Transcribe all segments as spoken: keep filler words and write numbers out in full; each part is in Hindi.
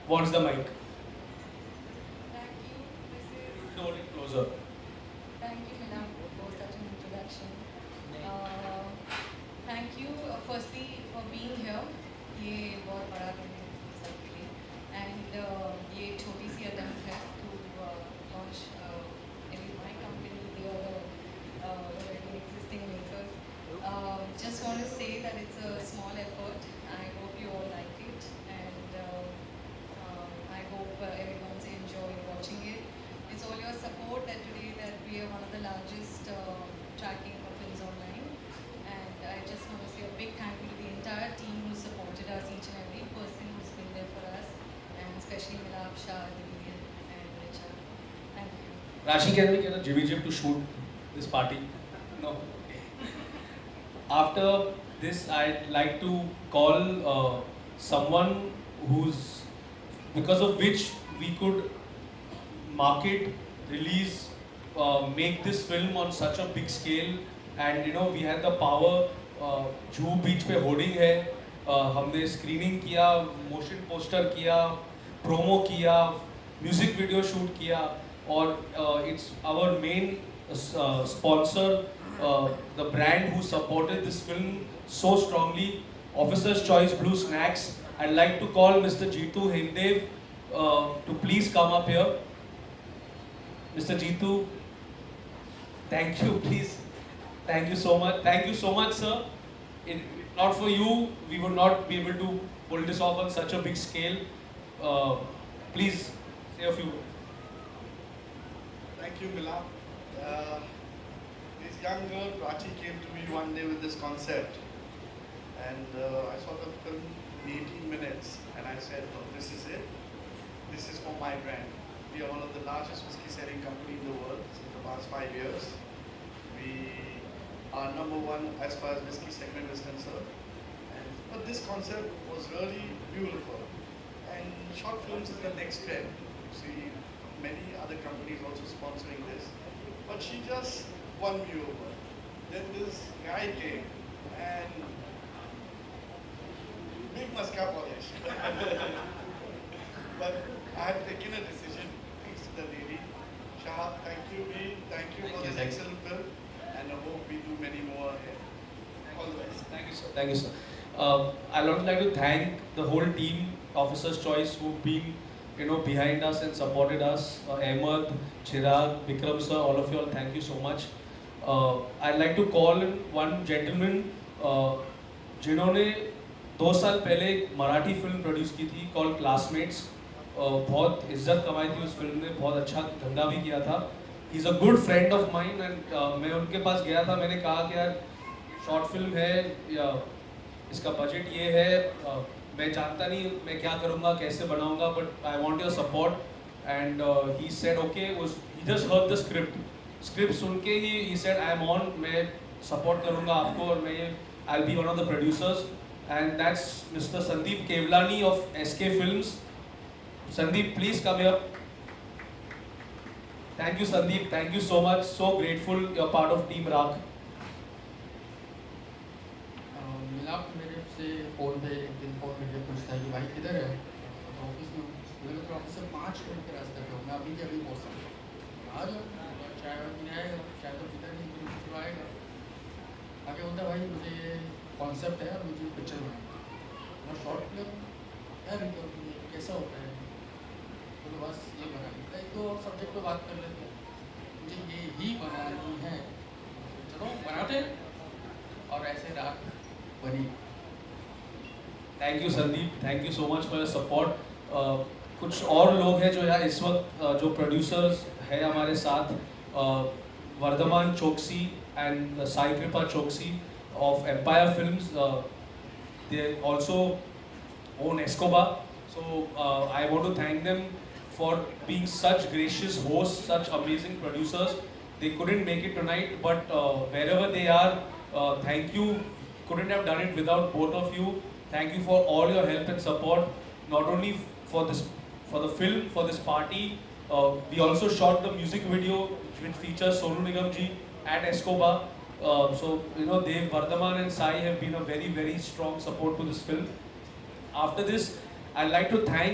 wants the mic. Thank you. This is. Hold it closer. Thank you, Milan, for such an introduction. Uh, thank you, uh, firstly, for being here. ये बहुत बड़ा दिन है सबके लिए, and uh, ये एक छोटी सी attempt है to uh, launch uh, maybe my company, the other uh, already existing makers. Uh, just want to say that it's a small effort. I hope you all like it, and uh, uh, I hope uh, everyone's enjoyed watching it. It's all your support that today that we are one of the largest uh, tracking of films online. And I just want to say a big thank you to the entire team who supported us, each and every person who's been there for us, and especially Milap, Shah, Divya, and Richa. Thank you. Rashi, can we get a Jimmy Jim to shoot this party? No. After this, I'd like to call uh, someone who's, because of which we could market, release, uh, make this film on such a big scale, and you know we had the power. uh, Juhu बीच पे होर्डिंग है, uh, हमने स्क्रीनिंग किया, मोशन पोस्टर किया, प्रोमो किया, म्यूजिक वीडियो शूट किया, और it's our main sponsor, the brand who supported this film so strongly, Officer's Choice Blue Snacks. I'd like to call Mister Jeetu Himdev uh, to please come up here. Mister Jeetu, thank you, please. Thank you so much. Thank you so much, sir. If not for you, we would not be able to pull this off on such a big scale. Uh, please say a few words. Thank you, Mila. Uh, this young girl, Prachi, came to me one day with this concept. And uh, I saw the film in eighteen minutes. And I said, oh, this is it. This is for my brand. We are one of the largest whiskey selling company in the world in the past five years. We are number one as far as whiskey segment is concerned. And, but this concept was really beautiful. And short films is the next trend. You see many other companies also sponsoring this. But she just won me over. Then this guy came and big mascara polish. But I have taken a decision. Thanks to the lady. Shah, thank you, V. Thank you for this excellent film. And I hope we do many more ahead. All the best. Thank you, sir. Thank you, sir. Uh, I'd also like to thank the whole team, Officer's Choice, who've been, you know, behind us and supported us. Uh, Ahmed, Chirag, Vikram, sir, all of you all, thank you so much. Uh, I'd like to call in one gentleman, uh, जिन्होंने दो साल पहले एक मराठी फिल्म प्रोड्यूस की थी कॉल क्लासमेट्स. बहुत इज्जत कमाई थी उस फिल्म ने, बहुत अच्छा धंधा भी किया था. He is a good friend of mine, and मैं उनके पास गया था. मैंने कहा कि यार शॉर्ट फिल्म है, या इसका बजट ये है, uh, मैं जानता नहीं मैं क्या करूँगा, कैसे बनाऊँगा, but I want your support. And he said okay. He just heard the script. Script सुन के he he said I am on, मैं सपोर्ट करूँगा आपको, और मैं I will be one of the producers. And that's mister Sandeep Kewalani of S K films. Sandeep, please come here. Thank you, Sandeep. Thank you so much. So grateful you're part of Team Raak. मिलाप मेरे से फ़ोन पे एक दिन फ़ोन करके पूछता है कि भाई किधर है, तो ऑफिस में. मैंने तो ऑफिस से पाँच मिनट के रास्ते पे हूँ, मैं अभी के अभी पहुँच सकता. आ जाओ, चाय वाय पीने आएगा, चाय तो पीता नहीं, फिर फिर आएगा आगे बोलता भाई मुझे ये कॉन्सेप्ट है और मुझे पिक्चर बनाना है, शॉर्ट फिल्म है, कैसा होता है, तो बस ये बना लेता है. तो सब्जेक्ट पे बात कर लेते हैं, मुझे ये ही बनानी है, चलो बनाते हैं, और ऐसे रात बनी. Thank you Sandeep, thank you so much for your support. कुछ और लोग हैं जो यहाँ इस वक्त uh, जो प्रोड्यूसर्स हैं हमारे साथ, uh, Vardhaman Choksi and Sai Kripa Choksi of Empire films. They also own Escobar. So uh, I want to thank them for being such gracious hosts, such amazing producers. They couldn't make it tonight, but uh, wherever they are, uh, thank you. Couldn't have done it without both of you. Thank you for all your help and support. Not only for this, for the film, for this party. Uh, we also shot the music video, which features Sonu Nigam ji and Escobar. Uh, so you know, Dev, Vardhaman, and Sai have been a very, very strong support to this film. After this, I'd like to thank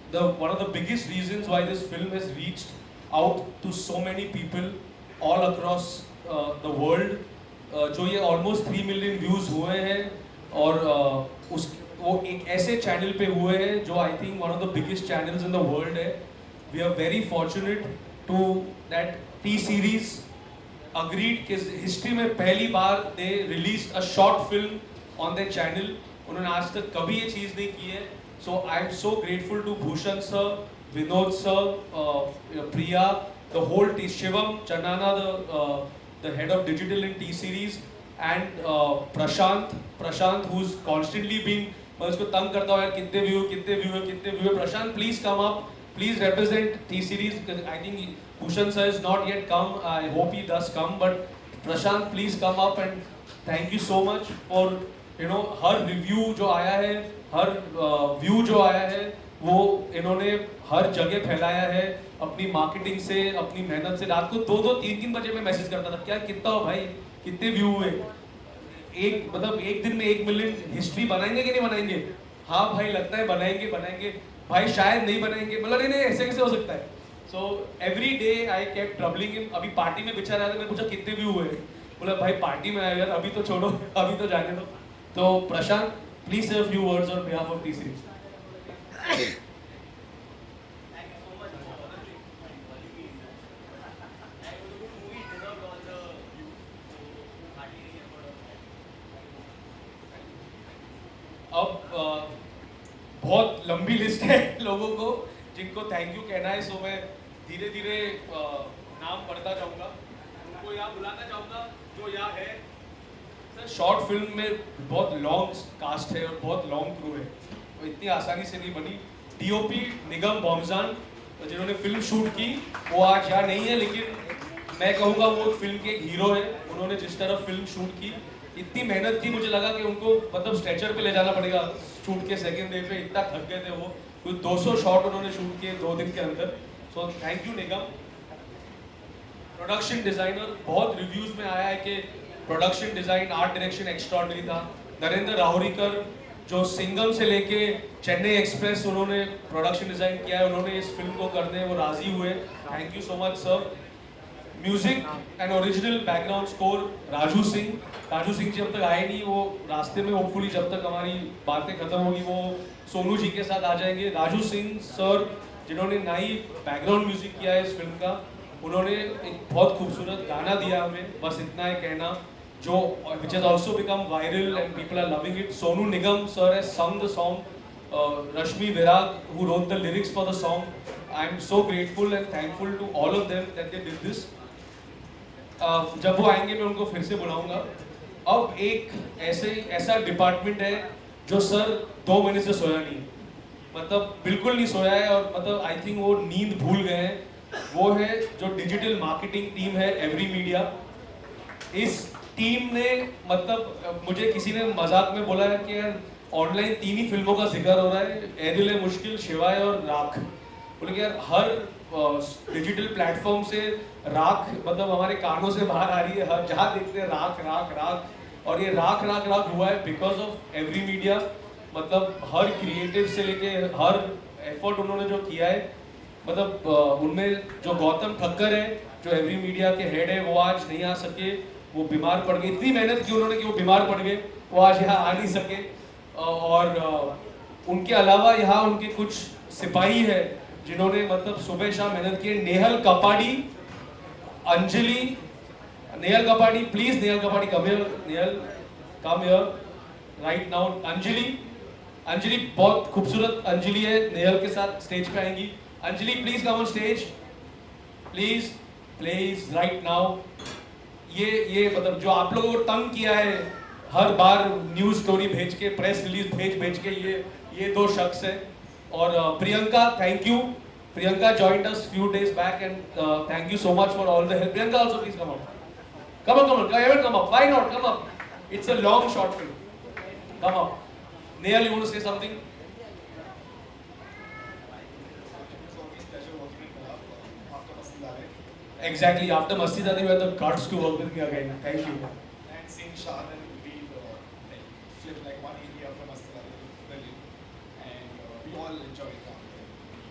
the one of the biggest reasons why this film has reached out to so many people all across uh, the world. uh, जो ये almost three million views हुए हैं और uh, उस वो एक ऐसे चैनल पे हुए हैं जो I think one of the biggest channels in the world है. We are very fortunate to that T series agreed कि हिस्ट्री में पहली बार they released a short film on their channel. उन्होंने आज तक कभी ये चीज़ नहीं की है. So I am so grateful to Bhushan sir, Vinod sir, uh, Priya, the whole team, Shivam, Chanana, the uh, the head of digital in T series, and uh, Prashant, Prashant who's constantly being, मैं उसको तंग करता हूँ यार कितने व्यू कितने व्यू कितने view. Prashant, please come up, please represent T series because I think Bhushan sir has not yet come. I hope he does come, but Prashant, please come up and thank you so much for you know हर review जो आया है, हर व्यू uh, जो आया है वो इन्होंने हर जगह फैलाया है अपनी मार्केटिंग से, अपनी मेहनत से. रात को दो दो तीन तीन बजे में मैसेज करता था क्या कितना हो भाई कितने व्यू हुए, एक मतलब एक दिन में एक मिलियन हिस्ट्री बनाएंगे कि नहीं बनाएंगे. हाँ भाई लगता है बनाएंगे बनाएंगे भाई शायद नहीं बनाएंगे. मतलब नहीं नहीं ऐसे कैसे हो सकता है. So every day I kept troubling him. अभी पार्टी में बिछा रहा था, मैंने पूछा कितने व्यू हुए, बोला भाई पार्टी में आया यार अभी तो छोड़ो अभी तो जाने दो. तो Prashant please say few words on behalf of T series. अब बहुत लंबी लिस्ट है लोगों को जिनको थैंक यू कहना है. सो मैं धीरे धीरे नाम पढ़ता जाऊंगा, उनको यहाँ बुलाना चाहूँगा जो यहाँ है. सर शॉर्ट फिल्म में बहुत लॉन्ग कास्ट है और बहुत लॉन्ग क्रू है, तो इतनी आसानी से नहीं बनी. डीओपी निगम बॉम्जान जिन्होंने फिल्म शूट की वो आज यहाँ नहीं है, लेकिन मैं कहूँगा वो फिल्म के एक हीरो है. उन्होंने जिस तरह फिल्म शूट की, इतनी मेहनत की, मुझे लगा कि उनको मतलब स्ट्रेचर पे ले जाना पड़ेगा शूट के सेकंड डे पे, इतना थक गए थे वो. कुछ दो सौ शॉट उन्होंने शूट किए दो दिन के अंदर. So thank you Nigam. Production designer, बहुत रिव्यूज में आया है कि production design art direction extraordinary था. नरेंद्र राहुरीकर जो सिंगम से लेके चेन्नई एक्सप्रेस उन्होंने प्रोडक्शन डिजाइन किया है, उन्होंने इस फिल्म को करने वो राजी हुए. Thank you so much sir. Music and original background score Raju Singh. Raju Singh ji अब तक आए नहीं, वो रास्ते में होपफुली जब तक हमारी बातें खत्म होगी वो सोनू जी के साथ आ जाएंगे. राजू सिंह सर जिन्होंने नई बैकग्राउंड म्यूजिक किया है इस फिल्म का, उन्होंने एक बहुत खूबसूरत गाना दिया हमें, बस इतना है कहना, जो which has also become viral and people are loving it. Sonu Nigam sir has sung the song. uh, Rashmi Virag who wrote the lyrics for the song. I am so grateful and thankful to all of them that they did this. uh, जब वो आएंगे मैं उनको फिर से बुलाऊंगा. अब एक ऐसे ऐसा डिपार्टमेंट है जो सर दो महीने से सोया नहीं, मतलब बिल्कुल नहीं सोया है, और मतलब आई थिंक वो नींद भूल गए हैं. वो है जो डिजिटल मार्केटिंग टीम है एवरी मीडिया. इस टीम ने मतलब मुझे किसी ने मजाक में बोला है कि यार ऑनलाइन तीन ही फिल्मों का जिक्र हो रहा है, एदिल मुश्किल, शिवाय और राख. बोले कि यार हर डिजिटल प्लेटफॉर्म से राख मतलब हमारे कानों से बाहर आ रही है, हर जहाँ देखते हैं राख राख राख. और ये राख राख राख हुआ है बिकॉज ऑफ एवरी मीडिया. मतलब हर क्रिएटिव से लेके हर एफर्ट उन्होंने जो किया है, मतलब उनमें जो गौतम ठक्कर है जो एवरी मीडिया के हेड है वो आज नहीं आ सके, वो बीमार पड़ गए. इतनी मेहनत की उन्होंने कि वो बीमार पड़ गए, वो आज यहाँ आ नहीं सके. और उनके अलावा यहाँ उनके कुछ सिपाही है जिन्होंने मतलब सुबह शाम मेहनत की. Nehal Kapadi, Anjali, Nehal Kapadi please, Nehal Kapadi come here, Nehal come here right now. Anjali, Anjali बहुत खूबसूरत अंजलि है, नेहल के साथ स्टेज पे आएंगी. Anjali please come on stage, please please right now. ये ये मतलब जो आप लोगों को तंग किया है हर बार न्यूज स्टोरी भेज के, प्रेस रिलीज भेज भेज के, ये ये दो शख्स है. और Priyanka, thank you. Priyanka joined us few days back and uh, thank you so much for all the help. Priyanka also please come up. Come on, come on, come on, come up. Why not? Come up. It's a long short film. Come up. Nehal, you want to say something? Exactly, after Masti Dadi, we had the guts to work with me again. Thank you. And seeing Shaan and Veer uh, like, flip like one eighty after Masti Dadi, brilliant. And uh, we all enjoyed that.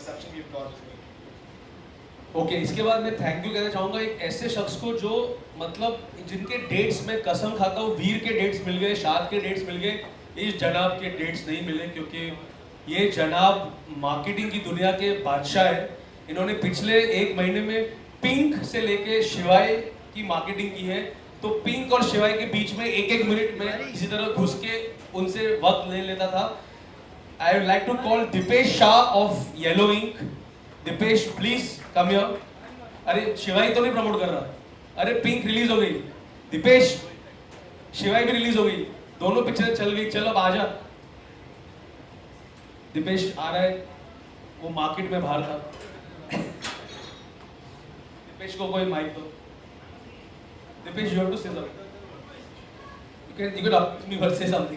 reception we've got as well. Okay okay, इसके बाद मैं थैंक यू कहना चाहूँगा एक ऐसे शख्स को जो मतलब जिनके डेट्स में कसम खाता हूँ वीर के डेट्स मिल गए, शाद के डेट्स मिल गए, इस जनाब के डेट्स नहीं मिले क्योंकि ये जनाब मार्केटिंग की दुनिया के बादशाह है। इन्होंने पिछले एक महीने में पिंक से लेके शिवाय की मार्केटिंग की है, तो पिंक और शिवाय के बीच में एक एक मिनट में इसी तरह घुस के उनसे वक्त ले लेता था। I would like to call Deepesh Shah of yellow ink. Deepesh please come here. अरे शिवाय तो नहीं प्रमोट कर रहा, अरे पिंक रिलीज हो गई, दीपेश शिवाय भी रिलीज हो गई, दोनों पिक्चर चल गई, चल अब आजा। दीपेश आ रहा है, वो मार्केट में बाहर था। दीपेश को कोई माइक दो। Deepesh you have to say something, you can you can ask me for say something.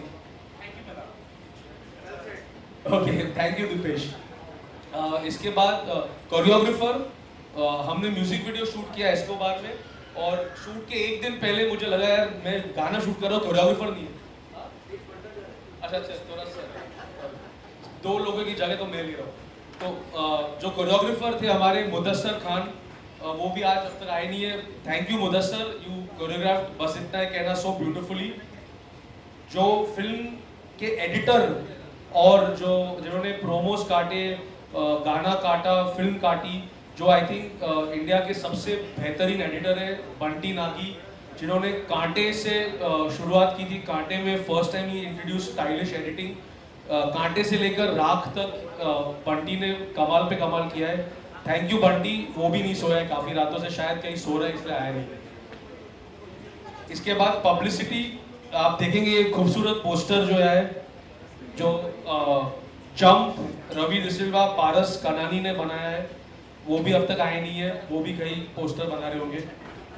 Okay thank you Deepesh. Uh, इसके बाद कोरियोग्राफर uh, uh, हमने म्यूजिक वीडियो शूट किया एस्कोबार में, और शूट के एक दिन पहले मुझे लगा यार मैं गाना शूट कर रहा हूँ, कोरियोग्राफर नहीं है। अच्छा अच्छा थोड़ा सा दो लोगों की जगह तो मैं ले रहा हूँ। तो uh, जो कोरियोग्राफर थे हमारे मुदस्सर खान, uh, वो भी आज अब तक आए नहीं है। Thank you Mudassar, you choreograph, बस इतना है कहना, सो ब्यूटिफुली। जो फिल्म के एडिटर और जो जिन्होंने प्रोमोस काटे, गाना काटा, फिल्म काटी, जो आई थिंक इंडिया के सबसे बेहतरीन एडिटर है बंटी नागी, जिन्होंने कांटे से uh, शुरुआत की थी। कांटे में फर्स्ट टाइम ही इंट्रोड्यूस स्टाइलिश एडिटिंग। कांटे से लेकर राख तक uh, बंटी ने कमाल पे कमाल किया है। Thank you Bunty. वो भी नहीं सोया है काफ़ी रातों से, शायद कहीं सो रहा है इसलिए आया नहीं। इसके बाद पब्लिसिटी आप देखेंगे, ये खूबसूरत पोस्टर जो है, जो uh, जंप रवि डिसिल्वा, पारस कनानी ने बनाया है, वो भी अब तक आए नहीं है, वो भी कहीं पोस्टर बना रहे होंगे।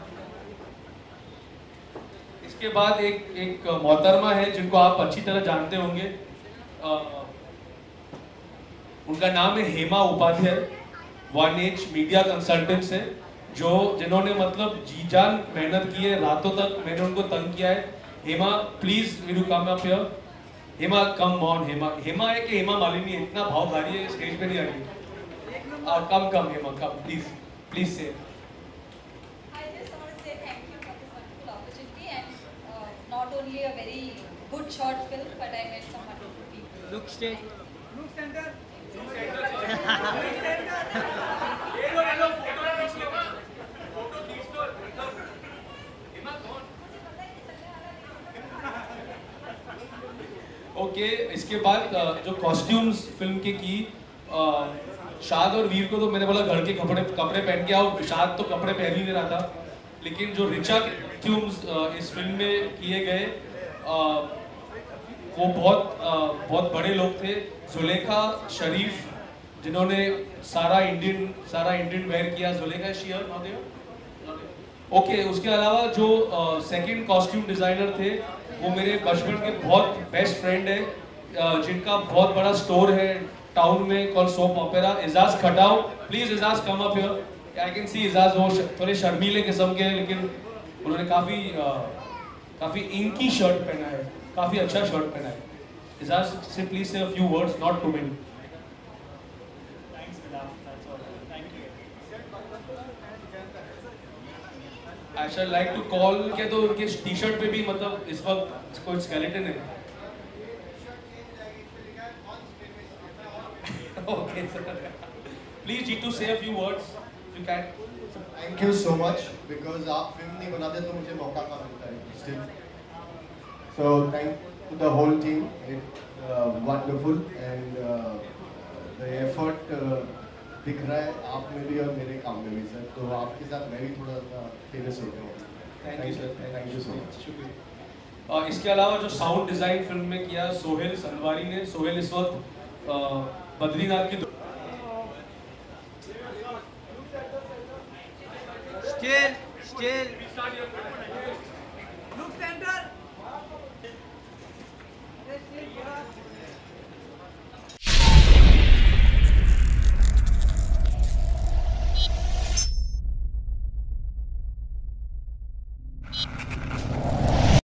इसके बाद एक एक मोहतरमा है जिनको आप अच्छी तरह जानते होंगे, आ, उनका नाम है Hema Upadhyay, one edge media consultants है, जो जिन्होंने मतलब जी जान मेहनत की है, रातों तक मैंने उनको तंग किया है। Hema please will you come up here. Hema come on. Hema Hema है कि हेमा मालिनी है, इतना भाव भारी है स्टेज पे नहीं आ रही। Come come Hema come, please please say. I just want to say thank you for this wonderful opportunity, and uh, not only a very good short film, but I met some wonderful people. Look straight. Look center. Okay okay, इसके बाद जो कॉस्ट्यूम्स फिल्म के की, शाद और वीर को तो मैंने बोला घर के कपड़े कपड़े पहन के आओ, शाद तो कपड़े पहन ही नहीं रहा था, लेकिन जो रिचा के कॉस्ट्यूम्स इस फिल्म में किए गए वो बहुत बहुत बड़े लोग थे। जुलेखा शरीफ, जिन्होंने सारा इंडियन सारा इंडियन वेयर किया, जुलेखा शियर ओके। उसके अलावा जो सेकंड कॉस्ट्यूम डिजाइनर थे वो मेरे बचपन के बहुत बेस्ट फ्रेंड है, जिनका बहुत बड़ा स्टोर है टाउन में call soap opera, Ijaz Khatau. Please Ijaz come up here. I can see Ijaz वो थोड़े शर्मीले किस्म के हैं, लेकिन उन्होंने काफ़ी काफ़ी इंकी शर्ट पहना है, काफ़ी अच्छा शर्ट पहना है। इजाज से please say a few words, not too many. I shall like to call के तो उनके टी शर्ट पे भी मतलब इस वक्त कोई स्केलेटन है। Okay sir, please जी to say a few words if you can. Thank you so much because आप फिल्म नहीं बनाते तो मुझे मौका कहाँ मिलता है still. So thank to the whole team, it uh, wonderful and uh, the effort uh, दिख रहा है आप में भी और मेरे काम में भी सर, तो आपके साथ मैं भी थोड़ा सा फेमस हो गया हूँ। Thank you sir, thank you so much. शुक्रिया। और इसके अलावा जो साउंड डिजाइन फिल्म में किया सोहेल संदवारी ने, सोहेल इस वक्त बद्रीनाथ की Still, still. Look center.